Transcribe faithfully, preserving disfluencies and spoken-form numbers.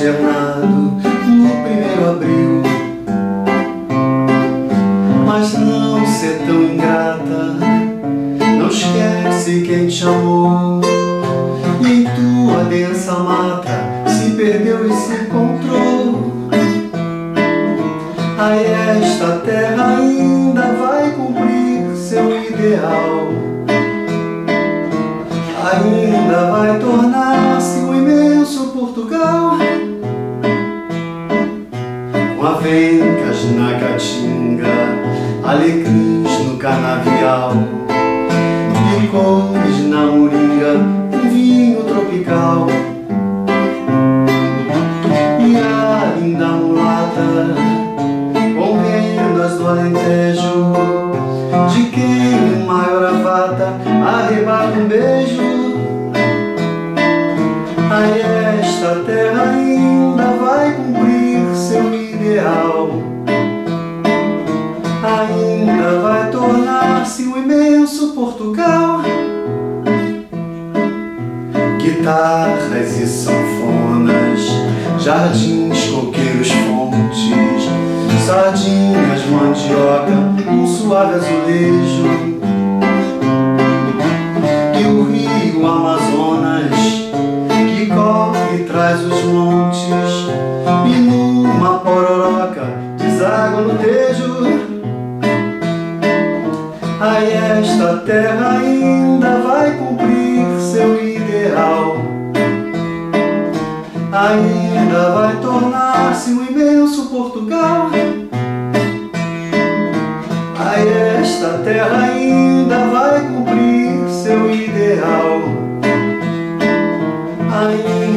consternado no primeiro abril. Mas não ser tão ingrata, não esquece quem te amou. E em tua densa mata se perdeu e se encontrou. Aí esta terra ainda vai cumprir seu ideal, ainda vai tornar-se um imenso Portugal, com avencas na caatinga, alecrins no canavial, licores na moringa, um vinho tropical. E a linda mulata, com rendas do Alentejo, de quem uma gravata arrebata um beijo. Aí esta terra ainda vai cumprir seu ideal, ainda vai tornar-se um imenso Portugal. Guitarras e sanfonas, jardins, coqueiros, fontes, sardinhas, mandioca, um suave azulejo. E o rio Amazonas, que corre e traz os montes, e numa pororoca deságua no Tejo. Aí esta terra ainda vai cumprir seu ideal, ainda vai tornar-se um imenso Portugal. Aí esta terra ainda vai cumprir seu ideal, ainda